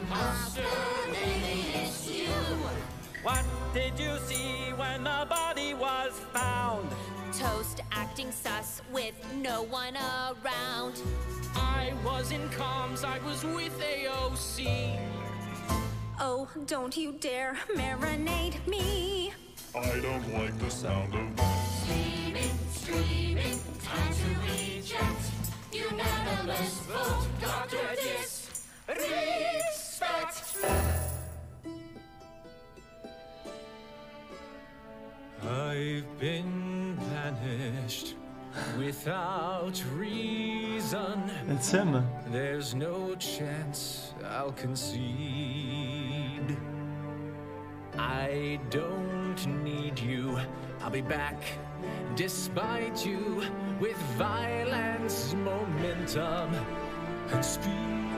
Monster, maybe it's you. What did you see when the body was found? Toast acting sus with no one around. I was in comms, I was with AOC. Oh, don't you dare marinate me. I don't like the sound of that. Screaming, time to reject. Unanimous vote, Dr. Disrespect. I've been banished without reason. It's him. There's no chance I'll concede. I don't need you. I'll be back despite you with violence, momentum, and speed.